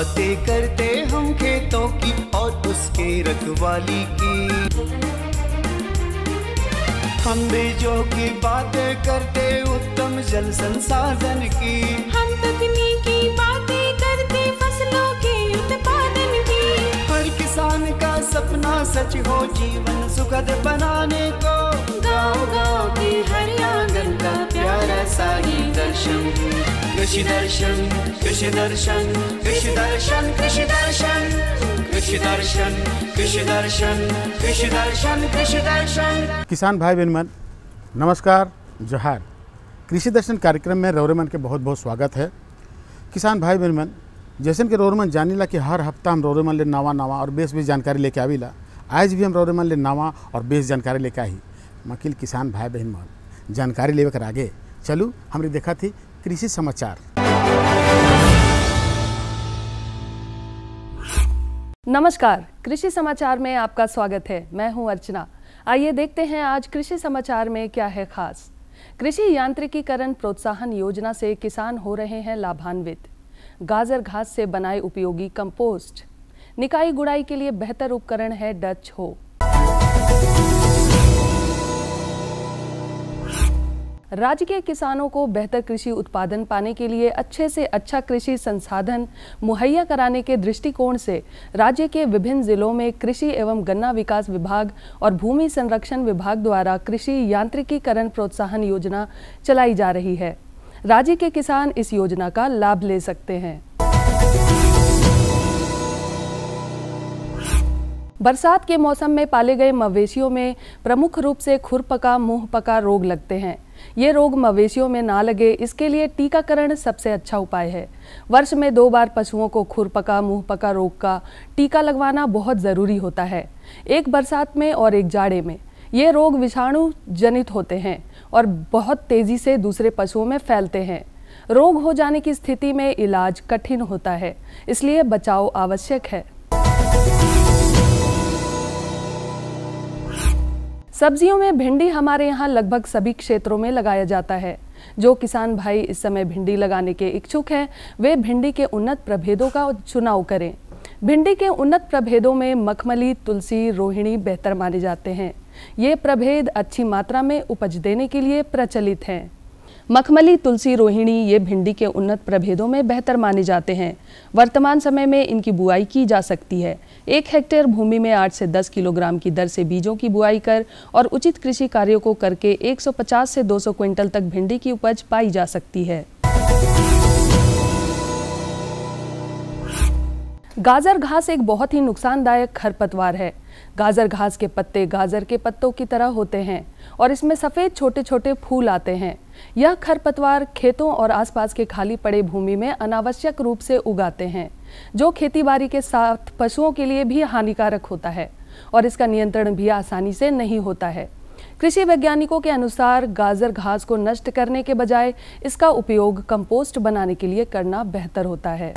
बातें करते हम खेतों की और उसके रखवाली की। हम बीजों की बातें करते उत्तम जल संसाधन की। हम तकनीकी बातें करते फसलों के उत्पादन की। हर किसान का सपना सच हो जीवन सुखद बनाने को। गाँव-गाँव के हर आंगन का प्यारा सा ही दर्शन। कृषि दर्शन, कृषि दर्शन, कृषि दर्शन, कृषि दर्शन, कृषि दर्शन, कृषि दर्शन, कृषि दर्शन, कृषि दर्शन। किसान भाई बहन नमस्कार, जोहार। कृषि दर्शन कार्यक्रम में रौरेमन के बहुत बहुत स्वागत है। किसान भाई बहन जैसन के रौरेमन जानीला कि हर हफ्ता हम रौरेमन ले नवा नवा और बेस जानकारी लेके आवीला। आज भी हम रौरेमन ले नवा और बेस जानकारी लेके आई। मकिल किसान भाई बहन मन जानकारी लेवे कर आगे चलू हमने देखा थी कृषि समाचार। नमस्कार, कृषि समाचार में आपका स्वागत है। मैं हूं अर्चना। आइए देखते हैं आज कृषि समाचार में क्या है खास। कृषि यांत्रिकीकरण प्रोत्साहन योजना से किसान हो रहे हैं लाभान्वित। गाजर घास से बनाए उपयोगी कंपोस्ट। निकाई गुड़ाई के लिए बेहतर उपकरण है डच हो। राज्य के किसानों को बेहतर कृषि उत्पादन पाने के लिए अच्छे से अच्छा कृषि संसाधन मुहैया कराने के दृष्टिकोण से राज्य के विभिन्न जिलों में कृषि एवं गन्ना विकास विभाग और भूमि संरक्षण विभाग द्वारा कृषि यांत्रिकीकरण प्रोत्साहन योजना चलाई जा रही है। राज्य के किसान इस योजना का लाभ ले सकते हैं। बरसात के मौसम में पाले गए मवेशियों में प्रमुख रूप से खुरपका मुंहपका रोग लगते हैं। ये रोग मवेशियों में ना लगे, इसके लिए टीकाकरण सबसे अच्छा उपाय है। वर्ष में 2 बार पशुओं को खुरपका मुंहपका रोग का टीका लगवाना बहुत ज़रूरी होता है, एक बरसात में और एक जाड़े में। ये रोग विषाणु जनित होते हैं और बहुत तेज़ी से दूसरे पशुओं में फैलते हैं। रोग हो जाने की स्थिति में इलाज कठिन होता है, इसलिए बचाव आवश्यक है। सब्जियों में भिंडी हमारे यहाँ लगभग सभी क्षेत्रों में लगाया जाता है। जो किसान भाई इस समय भिंडी लगाने के इच्छुक हैं, वे भिंडी के उन्नत प्रभेदों का चुनाव करें। भिंडी के उन्नत प्रभेदों में मखमली, तुलसी, रोहिणी बेहतर माने जाते हैं। ये प्रभेद अच्छी मात्रा में उपज देने के लिए प्रचलित हैं। मखमली, तुलसी, रोहिणी ये भिंडी के उन्नत प्रभेदों में बेहतर माने जाते हैं। वर्तमान समय में इनकी बुआई की जा सकती है। 1 हेक्टेयर भूमि में 8 से 10 किलोग्राम की दर से बीजों की बुआई कर और उचित कृषि कार्यों को करके 150 से 200 क्विंटल तक भिंडी की उपज पाई जा सकती है। गाजर घास एक बहुत ही नुकसानदायक खरपतवार है। गाजर घास के पत्ते गाजर के पत्तों की तरह होते हैं और इसमें सफ़ेद छोटे छोटे फूल आते हैं। यह खरपतवार खेतों और आसपास के खाली पड़े भूमि में अनावश्यक रूप से उगाते हैं, जो खेतीबाड़ी के साथ पशुओं के लिए भी हानिकारक होता है और इसका नियंत्रण भी आसानी से नहीं होता है। कृषि वैज्ञानिकों के अनुसार गाजर घास को नष्ट करने के बजाय इसका उपयोग कंपोस्ट बनाने के लिए करना बेहतर होता है।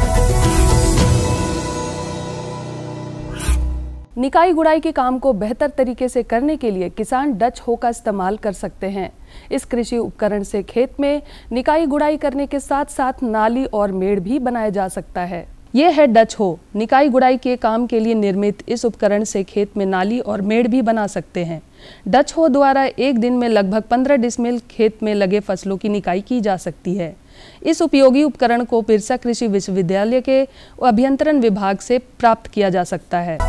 निकाई गुड़ाई के काम को बेहतर तरीके से करने के लिए किसान डच हो का इस्तेमाल कर सकते हैं। इस कृषि उपकरण से खेत में निकाई गुड़ाई करने के साथ साथ नाली और मेड़ भी बनाया जा सकता है। ये है डच हो। निकाई गुड़ाई के काम के लिए निर्मित इस उपकरण से खेत में नाली और मेड़ भी बना सकते हैं। डच हो द्वारा एक दिन में लगभग 15 डिसमिल खेत में लगे फसलों की निकाई की जा सकती है। इस उपयोगी उपकरण को बिरसा कृषि विश्वविद्यालय के अभियंत्रण विभाग से प्राप्त किया जा सकता है।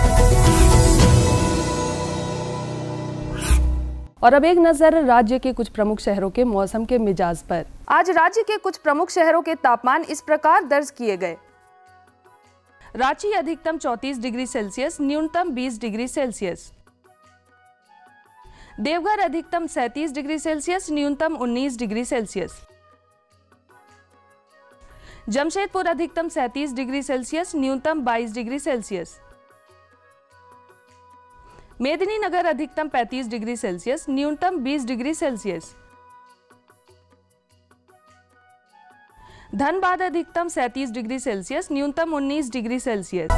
और अब एक नजर राज्य के कुछ प्रमुख शहरों के मौसम के मिजाज पर। आज राज्य के कुछ प्रमुख शहरों के तापमान इस प्रकार दर्ज किए गए। रांची अधिकतम 34 डिग्री सेल्सियस, न्यूनतम 20 डिग्री सेल्सियस। देवघर अधिकतम 37 डिग्री सेल्सियस, न्यूनतम 19 डिग्री सेल्सियस। जमशेदपुर अधिकतम 37 डिग्री सेल्सियस, न्यूनतम 22 डिग्री सेल्सियस। मेदिनीनगर अधिकतम 35 डिग्री सेल्सियस, न्यूनतम 20 डिग्री सेल्सियस। धनबाद अधिकतम 37 डिग्री सेल्सियस, न्यूनतम 19 डिग्री सेल्सियस।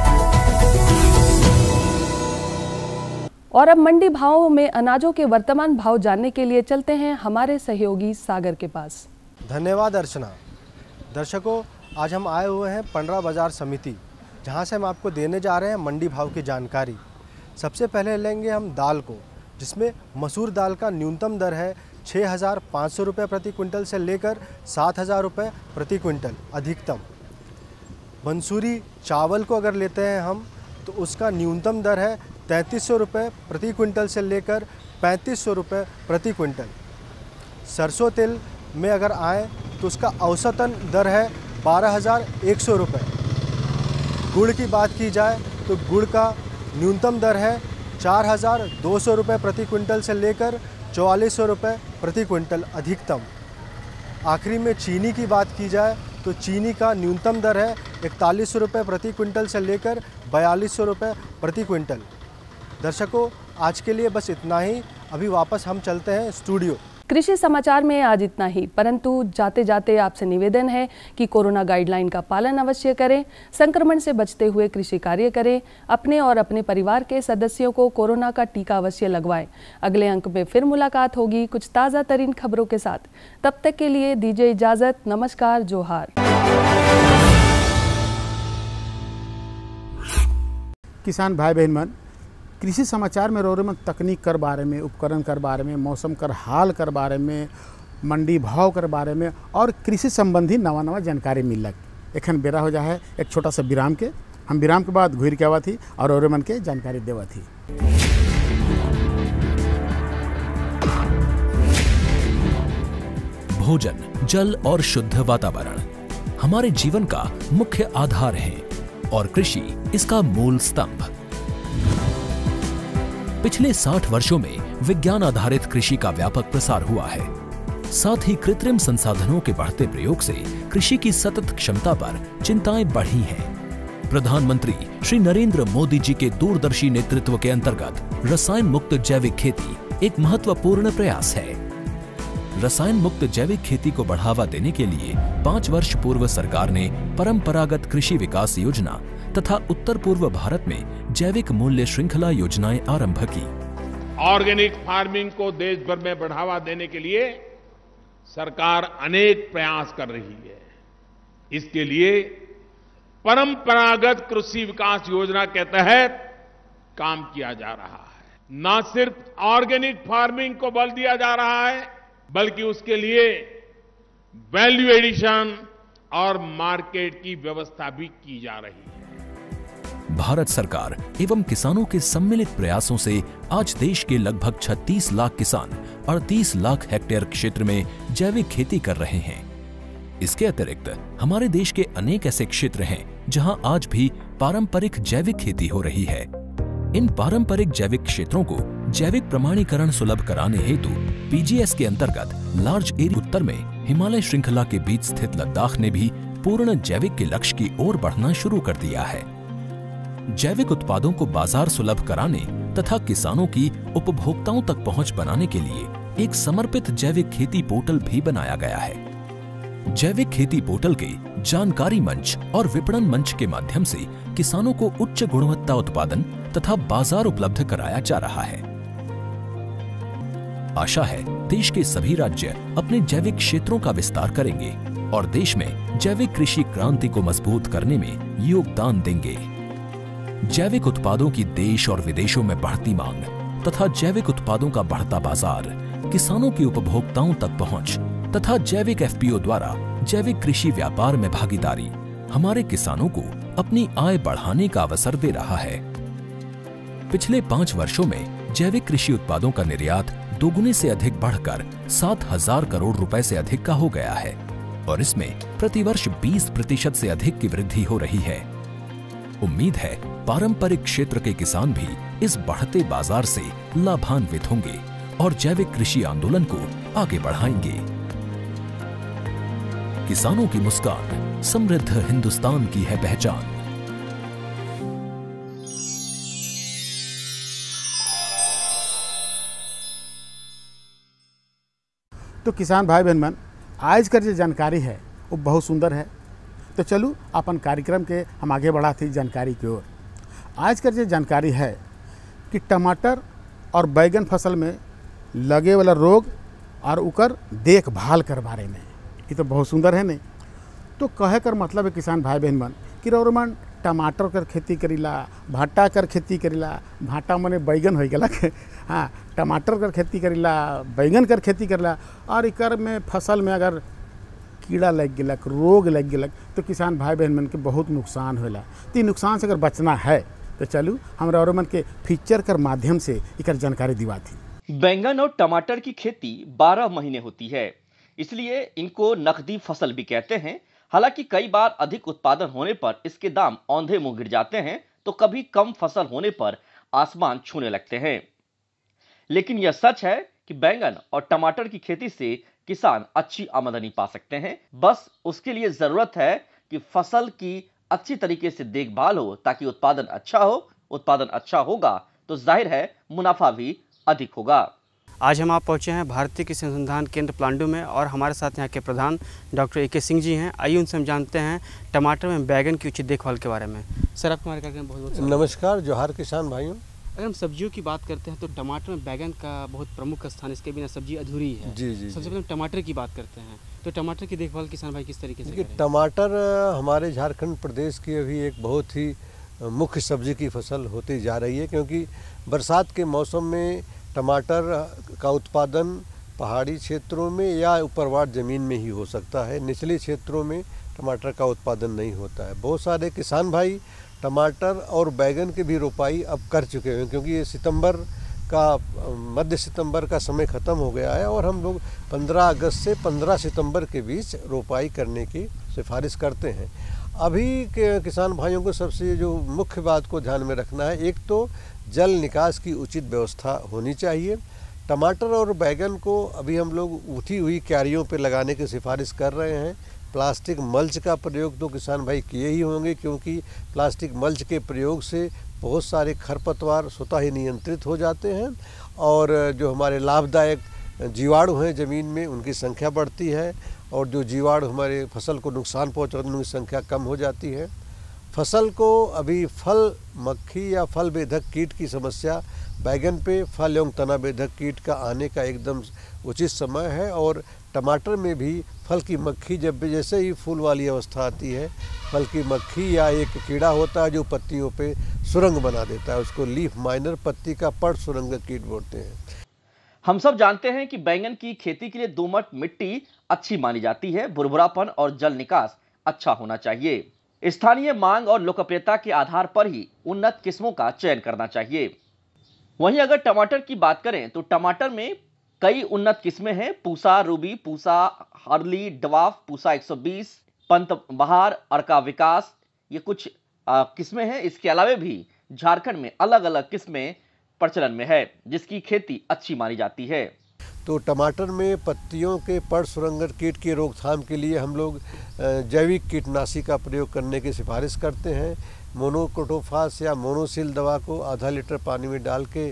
और अब मंडी भावों में अनाजों के वर्तमान भाव जानने के लिए चलते हैं हमारे सहयोगी सागर के पास। धन्यवाद अर्चना। दर्शकों, आज हम आए हुए हैं पंडरा बाज़ार समिति, जहां से हम आपको देने जा रहे हैं मंडी भाव की जानकारी। सबसे पहले लेंगे हम दाल को, जिसमें मसूर दाल का न्यूनतम दर है 6,500 रुपये प्रति क्विंटल से लेकर 7,000 रुपये प्रति क्विंटल अधिकतम। मंसूरी चावल को अगर लेते हैं हम तो उसका न्यूनतम दर है 3,300 रुपये प्रति क्विंटल से लेकर 3,500 रुपये प्रति क्विंटल। सरसों तेल में अगर आए तो उसका औसतन दर है 12,100 रुपये। गुड़ की बात की जाए तो गुड़ का न्यूनतम दर है 4,200 रुपये प्रति क्विंटल से लेकर 4,400 रुपये प्रति क्विंटल अधिकतम। आखिरी में चीनी की बात की जाए तो चीनी का न्यूनतम दर है 4100 रुपये प्रति क्विंटल से लेकर 4,200 रुपये प्रति क्विंटल। दर्शकों, आज के लिए बस इतना ही। अभी वापस हम चलते हैं स्टूडियो। कृषि समाचार में आज इतना ही, परंतु जाते जाते आपसे निवेदन है कि कोरोना गाइडलाइन का पालन अवश्य करें, संक्रमण से बचते हुए कृषि कार्य करें, अपने और अपने परिवार के सदस्यों को कोरोना का टीका अवश्य लगवाएं। अगले अंक में फिर मुलाकात होगी कुछ ताज़ा तरीन खबरों के साथ। तब तक के लिए दीजिए इजाज़त। नमस्कार, जोहार। किसान भाई बहन मन, कृषि समाचार में रोरे मन तकनीक कर बारे में, उपकरण कर बारे में, मौसम कर हाल कर बारे में, मंडी भाव कर बारे में और कृषि संबंधी नवा नवा जानकारी मिलक। एखन बेरा हो जा है एक छोटा सा विराम के। हम विराम के बाद घूर के आवा थी और रोरे मन के जानकारी देवा थी। भोजन, जल और शुद्ध वातावरण हमारे जीवन का मुख्य आधार है और कृषि इसका मूल स्तंभ। पिछले 60 वर्षों में विज्ञान आधारित कृषि का व्यापक प्रसार हुआ है। साथ ही कृत्रिम संसाधनों के बढ़ते प्रयोग से कृषि की सतत क्षमता पर चिंताएं बढ़ी हैं। प्रधानमंत्री श्री नरेंद्र मोदी जी के दूरदर्शी नेतृत्व के अंतर्गत रसायन मुक्त जैविक खेती एक महत्वपूर्ण प्रयास है। रसायन मुक्त जैविक खेती को बढ़ावा देने के लिए 5 वर्ष पूर्व सरकार ने परंपरागत कृषि विकास योजना तथा उत्तर पूर्व भारत में जैविक मूल्य श्रृंखला योजनाएं आरंभ की। ऑर्गेनिक फार्मिंग को देश भर में बढ़ावा देने के लिए सरकार अनेक प्रयास कर रही है। इसके लिए परंपरागत कृषि विकास योजना के तहत काम किया जा रहा है। न सिर्फ ऑर्गेनिक फार्मिंग को बल दिया जा रहा है, बल्कि उसके लिए वैल्यू एडिशन और मार्केट की व्यवस्था भी की जा रही है। भारत सरकार एवं किसानों के सम्मिलित प्रयासों से आज देश के लगभग 36 लाख किसान 38 लाख हेक्टेयर क्षेत्र में जैविक खेती कर रहे हैं। इसके अतिरिक्त हमारे देश के अनेक ऐसे क्षेत्र हैं जहां आज भी पारंपरिक जैविक खेती हो रही है। इन पारंपरिक जैविक क्षेत्रों को जैविक प्रमाणीकरण सुलभ कराने हेतु पीजीएस के अंतर्गत लार्ज एरिया उत्तर में हिमालय श्रृंखला के बीच स्थित लद्दाख ने भी पूर्ण जैविक के लक्ष्य की ओर बढ़ना शुरू कर दिया है। जैविक उत्पादों को बाजार सुलभ कराने तथा किसानों की उपभोक्ताओं तक पहुंच बनाने के लिए एक समर्पित जैविक खेती पोर्टल भी बनाया गया है। जैविक खेती पोर्टल के जानकारी मंच और विपणन मंच के माध्यम से किसानों को उच्च गुणवत्ता उत्पादन तथा बाजार उपलब्ध कराया जा रहा है। आशा है देश के सभी राज्य अपने जैविक क्षेत्रों का विस्तार करेंगे और देश में जैविक कृषि क्रांति को मजबूत करने में योगदान देंगे। जैविक उत्पादों की देश और विदेशों में बढ़ती मांग तथा जैविक उत्पादों का बढ़ता बाजार, किसानों की उपभोक्ताओं तक पहुंच तथा जैविक एफपीओ द्वारा जैविक कृषि व्यापार में भागीदारी हमारे किसानों को अपनी आय बढ़ाने का अवसर दे रहा है। पिछले 5 वर्षों में जैविक कृषि उत्पादों का निर्यात दोगुने से अधिक बढ़कर 7,000 करोड़ रुपए से अधिक का हो गया है और इसमें प्रतिवर्ष 20% से अधिक की वृद्धि हो रही है। उम्मीद है पारंपरिक क्षेत्र के किसान भी इस बढ़ते बाजार से लाभान्वित होंगे और जैविक कृषि आंदोलन को आगे बढ़ाएंगे। किसानों की मुस्कान समृद्ध हिंदुस्तान की है पहचान। तो किसान भाई बहन मन, आज का जो जानकारी है वो बहुत सुंदर है। तो चलू अपन कार्यक्रम के हम आगे बढ़ा थी जानकारी की ओर। आज का जो जानकारी है कि टमाटर और बैगन फसल में लगे वाला रोग और उकर देखभाल कर बारे में, ये तो बहुत सुंदर है नहीं। तो कहे कर मतलब है किसान भाई बहन मन कि रौरमन टमाटर कर खेती करीला, भाटा कर खेती करीला, भाटा मने बैगन हो गया, हाँ टमाटर कर खेती करीला, बैगन कर खेती करीला, और इकर में फसल में अगर कीड़ा लग गलक, रोग लग गलक, तो किसान भाई बहन मन के बहुत नुकसान होला। तो ये नुकसान से अगर बचना है तो चलू हमरा और मन के फीचर कर माध्यम से इकर जानकारी दिवा थी। बैंगन और टमाटर की खेती 12 महीने होती है, इसलिए इनको नकदी फसल भी कहते हैं। हालांकि कई बार अधिक उत्पादन होने पर इसके दाम औंधे मुंह गिर जाते हैं, तो कभी कम फसल होने पर आसमान छूने लगते हैं। लेकिन यह सच है कि बैंगन और टमाटर की खेती से किसान अच्छी आमदनी पा सकते हैं। बस उसके लिए जरूरत है कि फसल की अच्छी तरीके से देखभाल हो, ताकि उत्पादन अच्छा हो। उत्पादन अच्छा होगा तो जाहिर है मुनाफा भी अधिक होगा। आज हम आप पहुंचे हैं भारतीय कृषि अनुसंधान केंद्र प्लांडू में, और हमारे साथ यहाँ के प्रधान डॉक्टर ए.के. सिंह जी हैं। आइए उनसे हम जानते हैं टमाटर में बैगन की उचित देखभाल के बारे में। सर, आपको हमारे कार्यक्रम में बहुत बहुत नमस्कार। जोहार किसान भाइयों। अगर हम सब्जियों की बात करते हैं तो टमाटर में बैगन का बहुत प्रमुख स्थान, इसके बिना सब्जी अधूरी है। जी जी। सबसे पहले हम टमाटर की बात करते हैं, तो टमाटर की देखभाल किसान भाई किस तरीके से करें? टमाटर हमारे झारखंड प्रदेश की अभी एक बहुत ही मुख्य सब्जी की फसल होती जा रही है, क्योंकि बरसात के मौसम में टमाटर का उत्पादन पहाड़ी क्षेत्रों में या ऊपरवार ज़मीन में ही हो सकता है। निचले क्षेत्रों में टमाटर का उत्पादन नहीं होता है। बहुत सारे किसान भाई टमाटर और बैगन की भी रोपाई अब कर चुके हैं, क्योंकि ये सितंबर का मध्य सितंबर का समय ख़त्म हो गया है, और हम लोग 15 अगस्त से 15 सितंबर के बीच रोपाई करने की सिफारिश करते हैं। अभी के किसान भाइयों को सबसे जो मुख्य बात को ध्यान में रखना है, एक तो जल निकास की उचित व्यवस्था होनी चाहिए। टमाटर और बैगन को अभी हम लोग उठी हुई क्यारियों पर लगाने की सिफारिश कर रहे हैं। प्लास्टिक मल्च का प्रयोग तो किसान भाई किए ही होंगे, क्योंकि प्लास्टिक मल्च के प्रयोग से बहुत सारे खरपतवार स्वतः ही नियंत्रित हो जाते हैं, और जो हमारे लाभदायक जीवाणु हैं ज़मीन में उनकी संख्या बढ़ती है, और जो जीवाणु हमारे फसल को नुकसान पहुंचाते हैं उनकी संख्या कम हो जाती है। फसल को अभी फल मक्खी या फल बेधक कीट की समस्या बैगन पे फल एवं तना बेधक कीट का आने का एकदम उचित समय है, और टमाटर में भी फल की मक्खी जब भी जैसे ही फूल वाली अवस्था आती है, फल की मक्खी या एक कीड़ा होता है जो पत्तियों पे सुरंग बना देता है, उसको लीफ माइनर पत्ती का पड़ सुरंग कीट बोलते हैं। हम सब जानते हैं कि बैंगन की खेती के लिए दोमट मिट्टी अच्छी मानी जाती है। भुरभुरापन और जल निकास अच्छा होना चाहिए। स्थानीय मांग और लोकप्रियता के आधार पर ही उन्नत किस्मों का चयन करना चाहिए। वहीं अगर टमाटर की बात करें तो टमाटर में कई उन्नत किस्में हैं। Pusa ruby, Pusa early, dwarf, Pusa 120, Pant Bahar, Arka विकास, ये कुछ किस्में हैं। इसके अलावा भी झारखंड में अलग अलग किस्में प्रचलन में है, जिसकी खेती अच्छी मानी जाती है। तो टमाटर में पत्तियों के पड़ सुरंगन कीट की रोकथाम के लिए हम लोग जैविक कीटनाशी का प्रयोग करने की सिफारिश करते हैं। मोनोक्रोटोफास या मोनोसिल दवा को आधा लीटर पानी में डाल के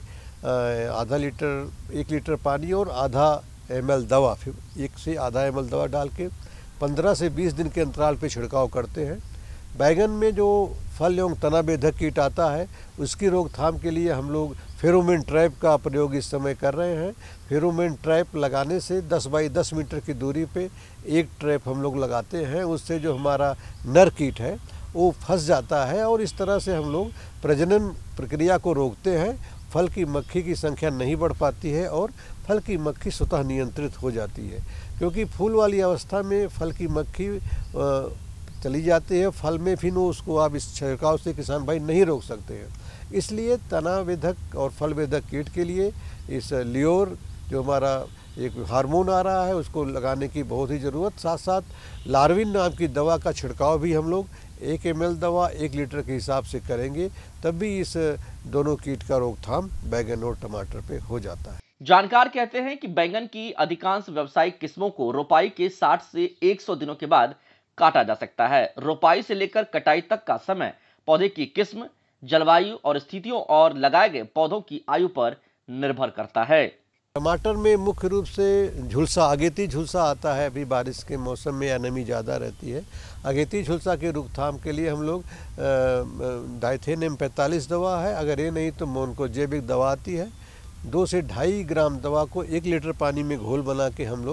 एक लीटर पानी और आधा ml दवा, फिर 1 से आधा ml दवा डाल के 15 से 20 दिन के अंतराल पे छिड़काव करते हैं। बैगन में जो फल एवं तना बेधक कीट आता है उसकी रोकथाम के लिए हम लोग फेरोमोन ट्रैप का प्रयोग इस समय कर रहे हैं। फेरोमोन ट्रैप लगाने से 10 बाई 10 मीटर की दूरी पे एक ट्रैप हम लोग लगाते हैं, उससे जो हमारा नर कीट है वो फंस जाता है, और इस तरह से हम लोग प्रजनन प्रक्रिया को रोकते हैं। फल की मक्खी की संख्या नहीं बढ़ पाती है और फल की मक्खी स्वतः नियंत्रित हो जाती है, क्योंकि फूल वाली अवस्था में फल की मक्खी चली जाती है फल में, फिर उसको आप इस छिड़काव से किसान भाई नहीं रोक सकते हैं। इसलिए तना वेधक और फल वेधक कीट के लिए इस लियोर जो हमारा एक हार्मोन आ रहा है उसको लगाने की बहुत ही ज़रूरत। साथ साथ लार्विन नाम की दवा का छिड़काव भी हम लोग 1 ml दवा 1 लीटर के हिसाब से करेंगे, तब भी इस दोनों कीट का रोकथाम बैगन और टमाटर पे हो जाता है। जानकार कहते हैं कि बैंगन की अधिकांश व्यावसायिक किस्मों को रोपाई के 60 से 100 दिनों के बाद काटा जा सकता है। रोपाई से लेकर कटाई तक का समय पौधे की किस्म, जलवायु और स्थितियों और लगाए गए पौधों की आयु पर निर्भर करता है। टमाटर में मुख्य रूप से झुलसा, अगेती झुलसा आता है। अभी बारिश के मौसम में या नमी ज़्यादा रहती है। अगेती झुलसा के रोकथाम के लिए हम लोग डाइथेन M45 दवा है, अगर ये नहीं तो मोनको जैविक दवा आती है। 2 से 2.5 ग्राम दवा को 1 लीटर पानी में घोल बना के हम लोग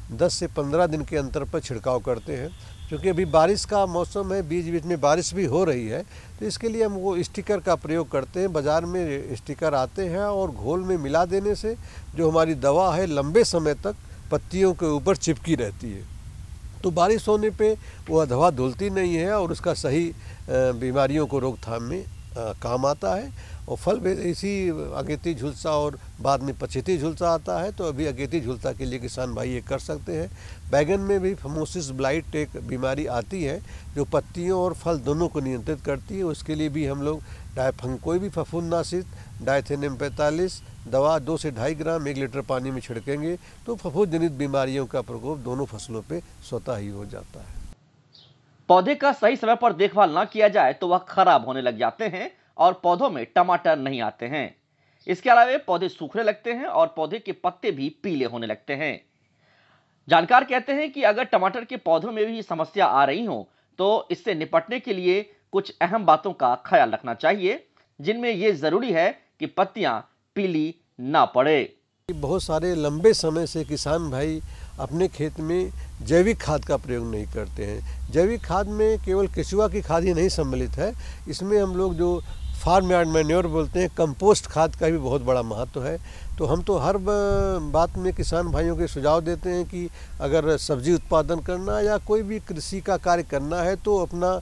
10 से 15 दिन के अंतर पर छिड़काव करते हैं। क्योंकि अभी बारिश का मौसम है, बीच बीच में बारिश भी हो रही है, तो इसके लिए हम वो स्टिकर का प्रयोग करते हैं। बाज़ार में स्टिकर आते हैं और घोल में मिला देने से जो हमारी दवा है लंबे समय तक पत्तियों के ऊपर चिपकी रहती है, तो बारिश होने पे वो दवा धुलती नहीं है और उसका सही बीमारियों को रोकथाम में काम आता है। और फल में इसी अगेती झुलसा और बाद में पछेती झुलसा आता है, तो अभी अगेती झुलसा के लिए किसान भाई ये कर सकते हैं। बैगन में भी फमोसिस ब्लाइट एक बीमारी आती है जो पत्तियों और फल दोनों को नियंत्रित करती है। उसके लिए भी हम लोग कोई भी फफूंदनाशित डायथेनियम 45 दवा 2 से 2.5 ग्राम 1 लीटर पानी में छिड़केंगे तो फफूंद जनित बीमारियों का प्रकोप दोनों फसलों पे स्वतः ही हो जाता है। पौधे का सही समय पर देखभाल न किया जाए तो वह खराब होने लग जाते हैं और पौधों में टमाटर नहीं आते हैं। इसके अलावा पौधे सूखने लगते हैं और पौधे के पत्ते भी पीले होने लगते हैं। जानकार कहते हैं कि अगर टमाटर के पौधों में भी समस्या आ रही हो तो इससे निपटने के लिए कुछ अहम बातों का ख्याल रखना चाहिए, जिनमें यह जरूरी है कि पत्तियां पीली ना पड़े। बहुत सारे लंबे समय से किसान भाई अपने खेत में जैविक खाद का प्रयोग नहीं करते हैं। जैविक खाद में केवल केचुआ की खाद ही नहीं सम्मिलित है, इसमें हम लोग जो फार्म यार्ड मैन्योर बोलते हैं, कंपोस्ट खाद का भी बहुत बड़ा महत्व है। तो हम तो हर बात में किसान भाइयों के सुझाव देते हैं कि अगर सब्जी उत्पादन करना या कोई भी कृषि का कार्य करना है तो अपना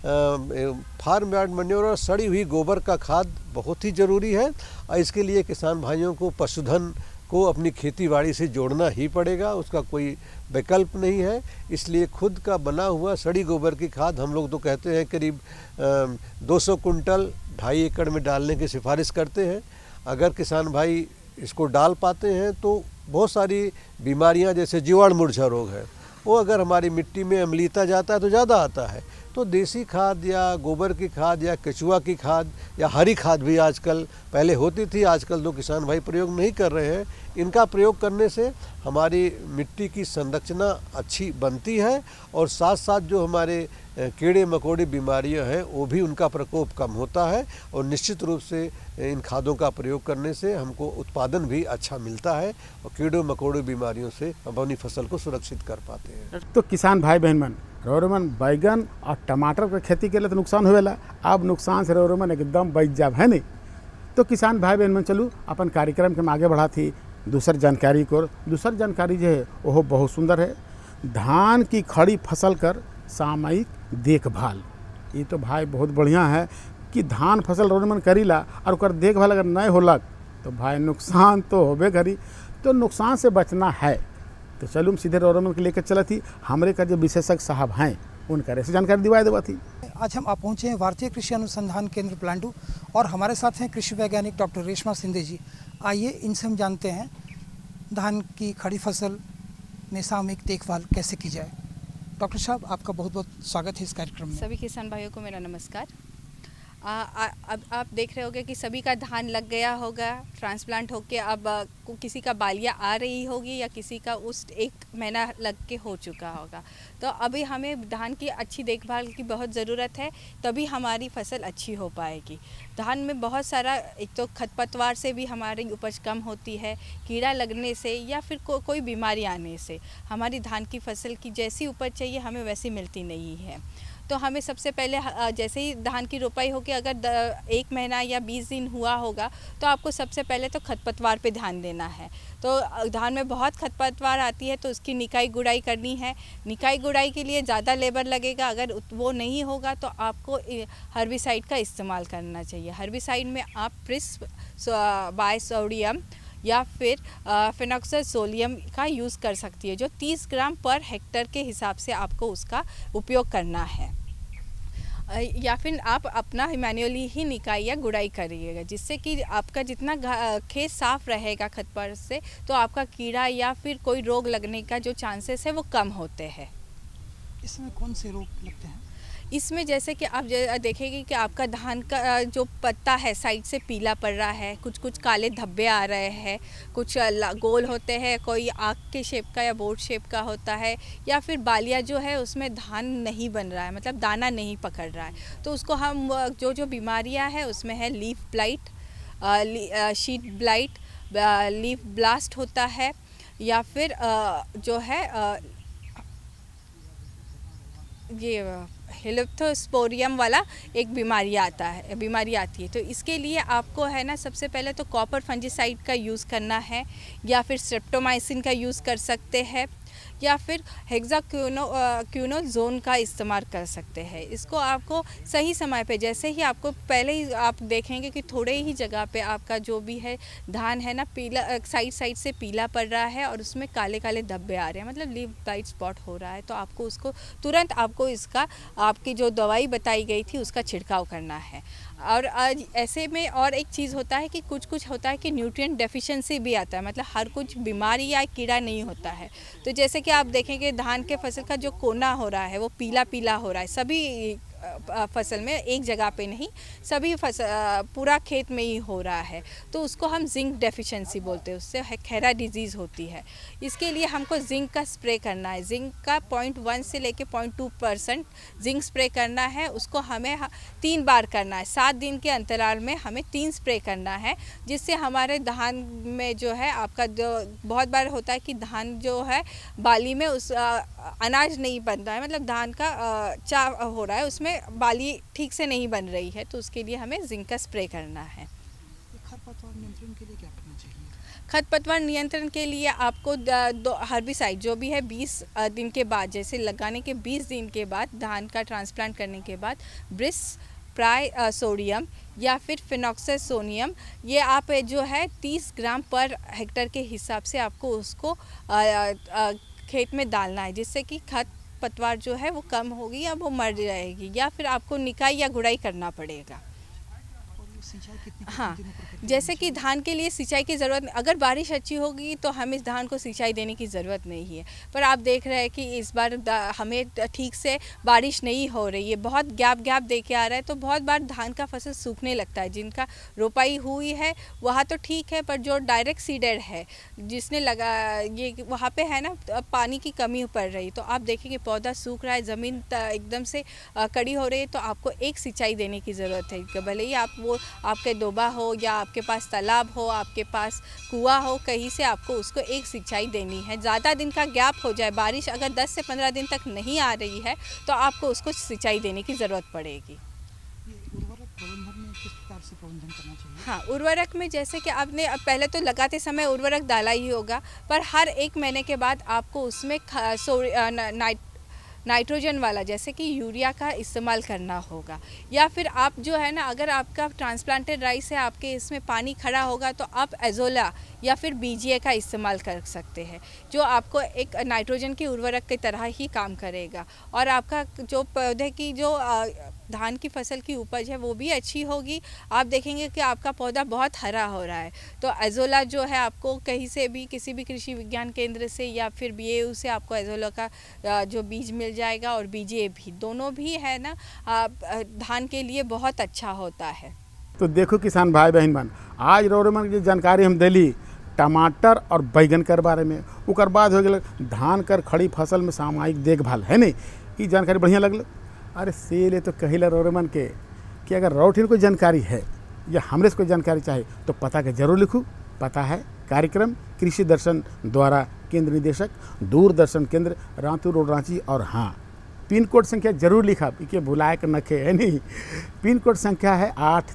फार्म यार्ड मैन्योर और सड़ी हुई गोबर का खाद बहुत ही ज़रूरी है। और इसके लिए किसान भाइयों को पशुधन को अपनी खेती बाड़ी से जोड़ना ही पड़ेगा, उसका कोई विकल्प नहीं है। इसलिए खुद का बना हुआ सड़ी गोबर की खाद हम लोग तो कहते हैं करीब 200 कुंटल 2.5 एकड़ में डालने की सिफारिश करते हैं। अगर किसान भाई इसको डाल पाते हैं तो बहुत सारी बीमारियां जैसे जीवाणु मूर्छा रोग है वो अगर हमारी मिट्टी में अम्लीयता जाता है तो ज़्यादा आता है। तो देसी खाद या गोबर की खाद या केचुआ की खाद या हरी खाद भी आजकल पहले होती थी, आजकल तो किसान भाई प्रयोग नहीं कर रहे हैं। इनका प्रयोग करने से हमारी मिट्टी की संरचना अच्छी बनती है और साथ साथ जो हमारे कीड़े मकोड़े बीमारियां हैं वो भी उनका प्रकोप कम होता है। और निश्चित रूप से इन खादों का प्रयोग करने से हमको उत्पादन भी अच्छा मिलता है और कीड़े मकोड़े बीमारियों से हम अपनी फसल को सुरक्षित कर पाते हैं। तो किसान भाई बहन मन रोरमन बैगन और टमाटर के खेती के लिए तो नुकसान होवेला, अब नुकसान से रोरमन एकदम बच जाब है नहीं। तो किसान भाई बहन मन चलू अपन कार्यक्रम के आगे बढ़ा थी दूसर जानकारी को। दूसर जानकारी जो है वह बहुत सुंदर है, धान की खड़ी फसल कर सामयिक देखभाल। ये तो भाई बहुत बढ़िया है कि धान फसल रोरमन करीला और उकर देखभाल अगर नहीं होलक तो भाई नुकसान तो होबे करी। तो नुकसान से बचना है तो चलूँ सीधे रोरमन के लेकर चला थी हमारे का जो विशेषज्ञ साहब हैं उनका ऐसे जानकारी दिवाई देवा थी। आज हम आप पहुँचे हैं भारतीय कृषि अनुसंधान केंद्र प्लांडू और हमारे साथ हैं कृषि वैज्ञानिक डॉक्टर रेशमा सिंधे जी। आइए इनसे हम जानते हैं धान की खड़ी फसल में सामयिक देखभाल कैसे की जाए। डॉक्टर साहब आपका बहुत बहुत स्वागत है इस कार्यक्रम में। सभी किसान भाइयों को मेरा नमस्कार। अब आप देख रहे होंगे कि सभी का धान लग गया होगा, ट्रांसप्लांट होके अब किसी का बालियाँ आ रही होगी या किसी का उस 1 महीना लग के हो चुका होगा। तो अभी हमें धान की अच्छी देखभाल की बहुत ज़रूरत है, तभी हमारी फसल अच्छी हो पाएगी। धान में बहुत सारा एक तो खरपतवार से भी हमारी उपज कम होती है, कीड़ा लगने से या फिर कोई बीमारी आने से हमारी धान की फसल की जैसी उपज चाहिए हमें वैसी मिलती नहीं है। तो हमें सबसे पहले जैसे ही धान की रोपाई होगी अगर 1 महीना या 20 दिन हुआ होगा तो आपको सबसे पहले तो खरपतवार पे ध्यान देना है। तो धान में बहुत खरपतवार आती है तो उसकी निकाई गुड़ाई करनी है। निकाई गुड़ाई के लिए ज़्यादा लेबर लगेगा, अगर वो नहीं होगा तो आपको हर्बिसाइड का इस्तेमाल करना चाहिए। हर्बिसाइड में आप प्रिस बायसोडियम या फिर फिनोक्सासोलियम का यूज़ कर सकती है, जो 30 ग्राम पर हेक्टर के हिसाब से आपको उसका उपयोग करना है। या फिर आप अपना मैन्युअली ही निकाई या गुड़ाई करिएगा, जिससे कि आपका जितना खेत साफ रहेगा खरपतवार से तो आपका कीड़ा या फिर कोई रोग लगने का जो चांसेस है वो कम होते हैं। इसमें कौन से रोग लगते हैं? इसमें जैसे कि आप देखेंगे कि आपका धान का जो पत्ता है साइड से पीला पड़ रहा है, कुछ कुछ काले धब्बे आ रहे हैं, कुछ गोल होते हैं, कोई आँख के शेप का या बोर्ड शेप का होता है, या फिर बालिया जो है उसमें धान नहीं बन रहा है, मतलब दाना नहीं पकड़ रहा है। तो उसको हम जो बीमारियां हैं उसमें है leaf blight, sheath blight, leaf blast होता है, या फिर जो है ये हेलिप्थोस्पोरियम वाला एक बीमारी आती है। तो इसके लिए आपको है ना सबसे पहले तो कॉपर फंजीसाइड का यूज़ करना है, या फिर स्ट्रेप्टोमाइसिन का यूज़ कर सकते हैं, या फिर हेक्साक्विनोज़ोन का इस्तेमाल कर सकते हैं। इसको आपको सही समय पे, जैसे ही आपको पहले ही आप देखेंगे कि थोड़े ही जगह पे आपका जो भी है धान है ना पीला, साइड से पीला पड़ रहा है और उसमें काले काले धब्बे आ रहे हैं, मतलब लीफ ब्लाइट स्पॉट हो रहा है, तो आपको उसको तुरंत आपको इसका आपकी जो दवाई बताई गई थी उसका छिड़काव करना है। और ऐसे में और एक चीज़ होता है कि कुछ होता है कि न्यूट्रिएंट डेफिशिएंसी भी आता है, मतलब हर कुछ बीमारी या कीड़ा नहीं होता है। तो जैसे कि आप देखेंगे धान के फसल का जो कोना हो रहा है वो पीला पीला हो रहा है, सभी फसल में, एक जगह पे नहीं, सभी पूरा खेत में ही हो रहा है, तो उसको हम जिंक डेफिशिएंसी बोलते हैं, उससे खैरा डिजीज़ होती है। इसके लिए हमको जिंक का स्प्रे करना है, जिंक का 0.1 से लेके 0.2% जिंक स्प्रे करना है। उसको हमें 3 बार करना है, 7 दिन के अंतराल में हमें 3 स्प्रे करना है, जिससे हमारे धान में जो है आपका जो बहुत बार होता है कि धान जो है बाली में उस अनाज नहीं बनता है, मतलब धान का चाव हो रहा है, उसमें बाली ठीक से नहीं बन रही है, तो उसके लिए हमें जिंक का स्प्रे करना है। खरपतवार नियंत्रण के लिए क्या करना चाहिए? खरपतवार नियंत्रण के लिए आपको हर्बिसाइड जो भी है 20 दिन के बाद, जैसे लगाने के 20 दिन के बाद धान का ट्रांसप्लांट करने के बाद ब्रिस प्राय सोडियम या फिर फिनॉक्सासोनियम, ये आप जो है 30 ग्राम पर हेक्टर के हिसाब से आपको उसको खेत में डालना है, जिससे कि खरपतवार जो है वो कम होगी या वो मर जाएगी, या फिर आपको निकाई या गुड़ाई करना पड़ेगा। हाँ, जैसे कि धान के लिए सिंचाई की ज़रूरत, अगर बारिश अच्छी होगी तो हम इस धान को सिंचाई देने की ज़रूरत नहीं है, पर आप देख रहे हैं कि इस बार हमें ठीक से बारिश नहीं हो रही है, बहुत गैप दे के आ रहा है, तो बहुत बार धान का फसल सूखने लगता है। जिनका रोपाई हुई है वहाँ तो ठीक है, पर जो डायरेक्ट सीडेड है जिसने लगा ये वहाँ पे है ना पानी की कमी पड़ रही, तो आप देखेंगे पौधा सूख रहा है, ज़मीन एकदम से कड़ी हो रही है, तो आपको एक सिंचाई देने की ज़रूरत है। भले ही आप वो आपके डोबा हो या आपके पास तालाब हो, आपके पास कुआं हो, कहीं से आपको उसको एक सिंचाई देनी है। ज़्यादा दिन का गैप हो जाए, बारिश अगर 10 से 15 दिन तक नहीं आ रही है तो आपको उसको सिंचाई देने की ज़रूरत पड़ेगी। उर्वरक प्रबंधन में किस प्रकार से प्रबंधन करना चाहिए? हाँ, उर्वरक में जैसे कि आपने पहले तो लगाते समय उर्वरक डाला ही होगा, पर हर 1 महीने के बाद आपको उसमें नाइट्रोजन वाला जैसे कि यूरिया का इस्तेमाल करना होगा, या फिर आप जो है ना अगर आपका ट्रांसप्लांटेड राइस है, आपके इसमें पानी खड़ा होगा तो आप एजोला या फिर बीजीए का इस्तेमाल कर सकते हैं, जो आपको एक नाइट्रोजन की उर्वरक की तरह ही काम करेगा, और आपका जो पौधे की जो धान की फसल की उपज है वो भी अच्छी होगी। आप देखेंगे कि आपका पौधा बहुत हरा हो रहा है, तो एजोला जो है आपको कहीं से भी, किसी भी कृषि विज्ञान केंद्र से या फिर बीएयू से आपको एजोला का जो बीज मिल जाएगा, और बीजे भी, दोनों भी है ना धान के लिए बहुत अच्छा होता है। तो देखो किसान भाई बहन मन, आज रोरमन की जानकारी हम दिली टमाटर और बैगन कर बारे में, उकर बाद हो गया धान कर खड़ी फसल में सामयिक देखभाल है नहीं, ये जानकारी बढ़िया लगल। अरे से ले तो कहिला रोरमन के कि अगर रौठिन कोई जानकारी है या हमरे से कोई जानकारी चाहे तो पता के जरूर लिखूँ। पता है कार्यक्रम कृषि दर्शन द्वारा केंद्र निदेशक दूरदर्शन केंद्र रांतू रोड रांची, और हाँ पिन कोड संख्या जरूर लिखा, इके भुलाए के नखे है नहीं। पिन कोड संख्या है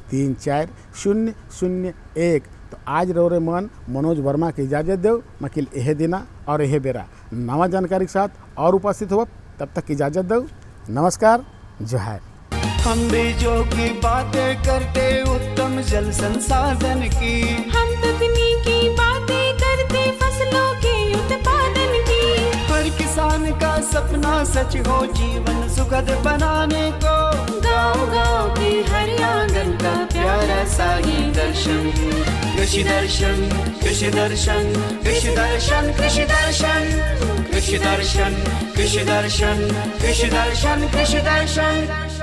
834001। तो आज रोरमन मनोज वर्मा की इजाज़त दो, मकिल यह दिना और यह बेरा नवा जानकारी के साथ और उपस्थित हो, तब तक इजाज़त दो। नमस्कार, जोहार। हम बीजों की बातें करते उत्तम जल संसाधन की, हम तकनीकी बातें करते फसलों के उत्पादन की। हर किसान का सपना सच हो जीवन सुखद बनाने को, गाँव-गाँव की हर आंगन का प्यारा सा ही दर्शन। कृषि दर्शन, कृषि दर्शन, कृषि दर्शन, कृषि दर्शन, कृषि दर्शन, कृषि दर्शन, कृषि दर्शन, कृषि दर्शन।